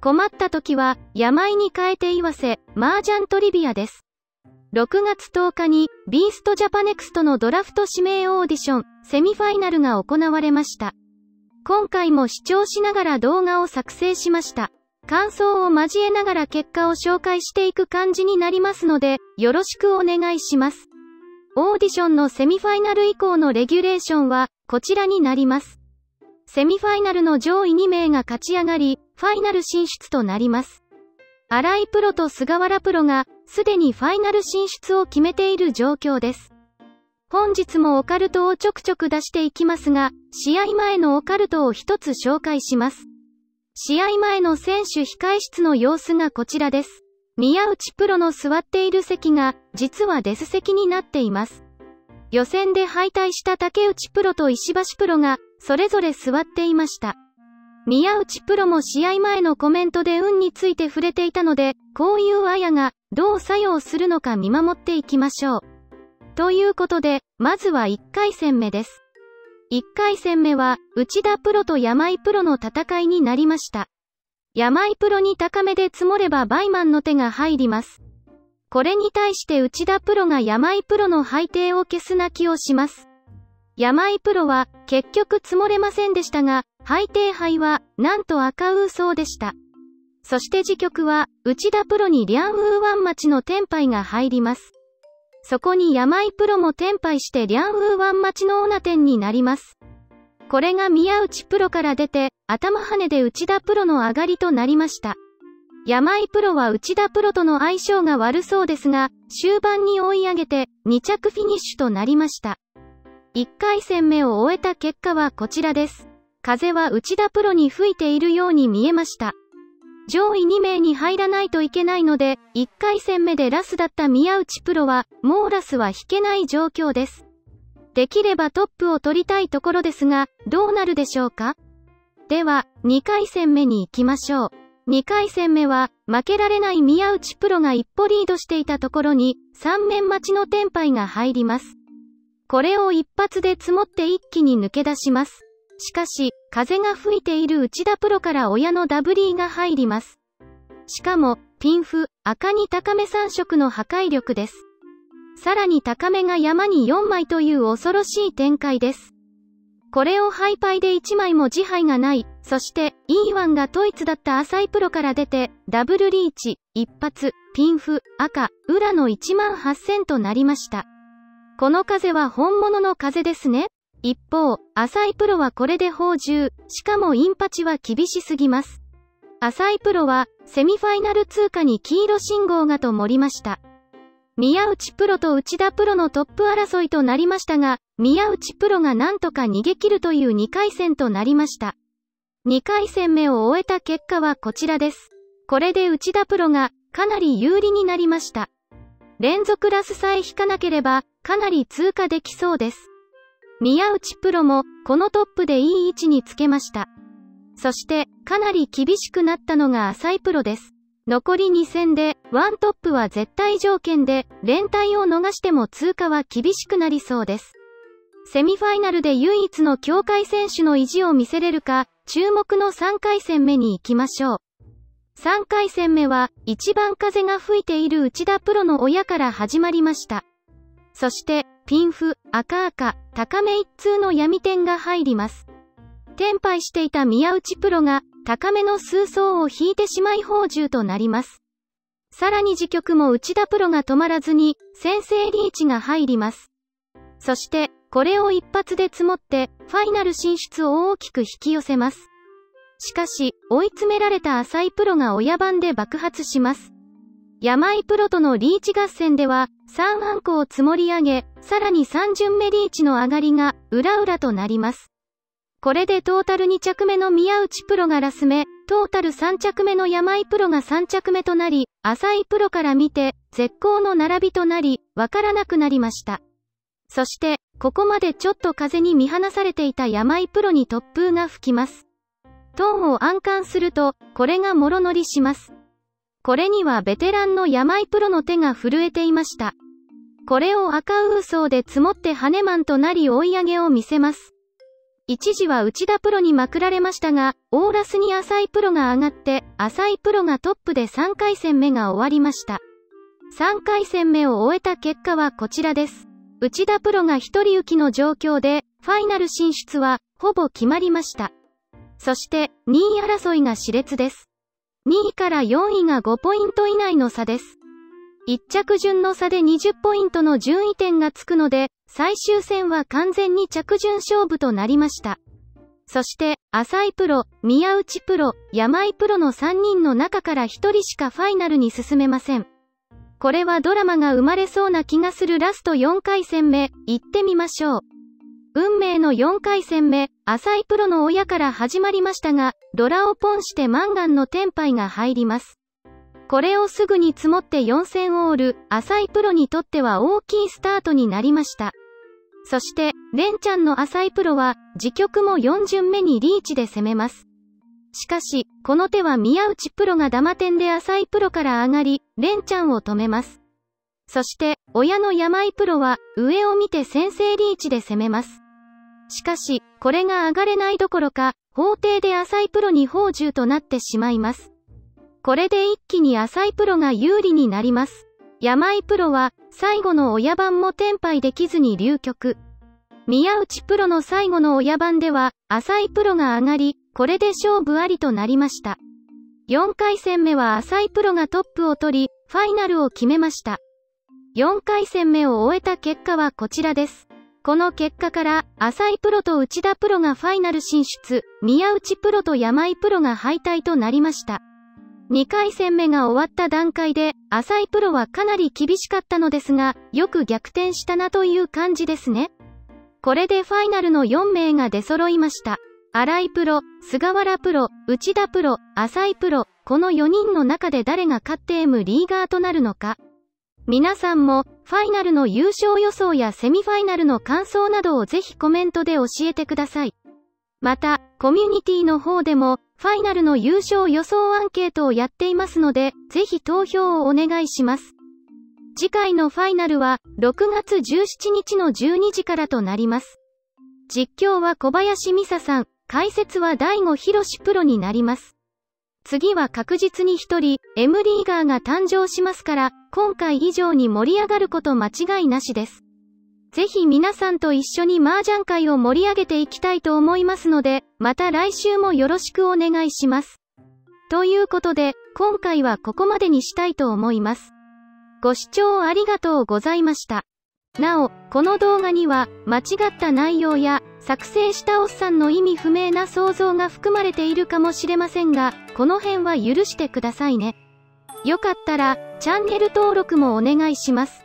困った時は、病に変えて言わせ、麻雀トリビアです。6月10日に、ビーストジャパネクストのドラフト指名オーディション、セミファイナルが行われました。今回も視聴しながら動画を作成しました。感想を交えながら結果を紹介していく感じになりますので、よろしくお願いします。オーディションのセミファイナル以降のレギュレーションは、こちらになります。セミファイナルの上位2名が勝ち上がり、ファイナル進出となります。新井プロと菅原プロが、すでにファイナル進出を決めている状況です。本日もオカルトをちょくちょく出していきますが、試合前のオカルトを一つ紹介します。試合前の選手控室の様子がこちらです。宮内プロの座っている席が、実はデス席になっています。予選で敗退した竹内プロと石橋プロが、それぞれ座っていました。宮内プロも試合前のコメントで運について触れていたので、こういうあやが、どう作用するのか見守っていきましょう。ということで、まずは1回戦目です。1回戦目は、内田プロと山井プロの戦いになりました。山井プロに高めで積もればバイマンの手が入ります。これに対して内田プロが山井プロの配定を消す泣きをします。山井プロは、結局積もれませんでしたが、配定杯は、なんと赤ウーソーでした。そして次局は、内田プロにリャンウーワン待ちのテンパイが入ります。そこに山井プロもテンパイしてリャンウーワン待ちのオナテンになります。これが宮内プロから出て、頭跳ねで内田プロの上がりとなりました。山井プロは内田プロとの相性が悪そうですが、終盤に追い上げて、2着フィニッシュとなりました。1回戦目を終えた結果はこちらです。風は内田プロに吹いているように見えました。上位2名に入らないといけないので、1回戦目でラスだった宮内プロは、もうラスは引けない状況です。できればトップを取りたいところですが、どうなるでしょうか？では、2回戦目に行きましょう。2回戦目は、負けられない宮内プロが一歩リードしていたところに、3面待ちのテンパイが入ります。これを一発で積もって一気に抜け出します。しかし、風が吹いている内田プロから親のダブリーが入ります。しかも、ピンフ、赤に高め3色の破壊力です。さらに高めが山に4枚という恐ろしい展開です。これをハイパイで1枚も自敗がない、そして、E1 がトイツだった浅井プロから出て、ダブルリーチ、一発、ピンフ、赤、裏の18000となりました。この風は本物の風ですね。一方、浅井プロはこれで放10、しかもインパチは厳しすぎます。浅井プロは、セミファイナル通過に黄色信号がと盛りました。宮内プロと内田プロのトップ争いとなりましたが、宮内プロがなんとか逃げ切るという2回戦となりました。2回戦目を終えた結果はこちらです。これで内田プロが、かなり有利になりました。連続ラスさえ引かなければ、かなり通過できそうです。宮内プロも、このトップでいい位置につけました。そして、かなり厳しくなったのが浅井プロです。残り2戦で、ワントップは絶対条件で、連帯を逃しても通過は厳しくなりそうです。セミファイナルで唯一の協会選手の意地を見せれるか、注目の3回戦目に行きましょう。3回戦目は、一番風が吹いている内田プロの親から始まりました。そして、ピンフ、赤赤、高め一通の闇点が入ります。テンパイしていた宮内プロが、高めの数層を引いてしまい放10となります。さらに次局も内田プロが止まらずに、先制リーチが入ります。そして、これを一発で積もって、ファイナル進出を大きく引き寄せます。しかし、追い詰められた浅井プロが親番で爆発します。山井プロとのリーチ合戦では、3アンコを積もり上げ、さらに3巡目リーチの上がりが、裏裏となります。これでトータル2着目の宮内プロがラス目、トータル3着目の山井プロが3着目となり、浅井プロから見て、絶好の並びとなり、わからなくなりました。そして、ここまでちょっと風に見放されていた山井プロに突風が吹きます。トーンを暗換すると、これがもろ乗りします。これにはベテランの山井プロの手が震えていました。これを赤ウーソーで積もって羽マンとなり追い上げを見せます。 一時は内田プロにまくられましたが、オーラスに浅井プロが上がって、浅井プロがトップで3回戦目が終わりました。3回戦目を終えた結果はこちらです。内田プロが一人浮きの状況で、ファイナル進出は、ほぼ決まりました。そして、2位争いが熾烈です。2位から4位が5ポイント以内の差です。1着順の差で20ポイントの順位点がつくので、最終戦は完全に着順勝負となりました。そして、浅井プロ、宮内プロ、山井プロの3人の中から1人しかファイナルに進めません。これはドラマが生まれそうな気がするラスト4回戦目、行ってみましょう。運命の4回戦目、浅井プロの親から始まりましたが、ドラをポンしてマンガンのテンパイが入ります。これをすぐに積もって4戦オール、浅井プロにとっては大きいスタートになりました。そして、レンチャンの浅井プロは、自局も4巡目にリーチで攻めます。しかし、この手は宮内プロがダマ点で浅井プロから上がり、レンチャンを止めます。そして、親の山井プロは、上を見て先制リーチで攻めます。しかし、これが上がれないどころか、法廷で浅井プロに放獣となってしまいます。これで一気に浅井プロが有利になります。山井プロは、最後の親番もテンパイできずに流局。宮内プロの最後の親番では、浅井プロが上がり、これで勝負ありとなりました。4回戦目は浅井プロがトップを取り、ファイナルを決めました。4回戦目を終えた結果はこちらです。この結果から、浅井プロと内田プロがファイナル進出、宮内プロと山井プロが敗退となりました。2回戦目が終わった段階で、浅井プロはかなり厳しかったのですが、よく逆転したなという感じですね。これでファイナルの4名が出揃いました。新井プロ、菅原プロ、内田プロ、浅井プロ、この4人の中で誰が勝って M リーガーとなるのか。皆さんも、ファイナルの優勝予想やセミファイナルの感想などをぜひコメントで教えてください。また、コミュニティの方でも、ファイナルの優勝予想アンケートをやっていますので、ぜひ投票をお願いします。次回のファイナルは、6月17日の12時からとなります。実況は小林美沙さん、解説は大悟博士プロになります。次は確実に一人、M リーガーが誕生しますから、今回以上に盛り上がること間違いなしです。ぜひ皆さんと一緒に麻雀会を盛り上げていきたいと思いますので、また来週もよろしくお願いします。ということで、今回はここまでにしたいと思います。ご視聴ありがとうございました。なお、この動画には、間違った内容や、作成したおっさんの意味不明な想像が含まれているかもしれませんが、この辺は許してくださいね。よかったら、チャンネル登録もお願いします。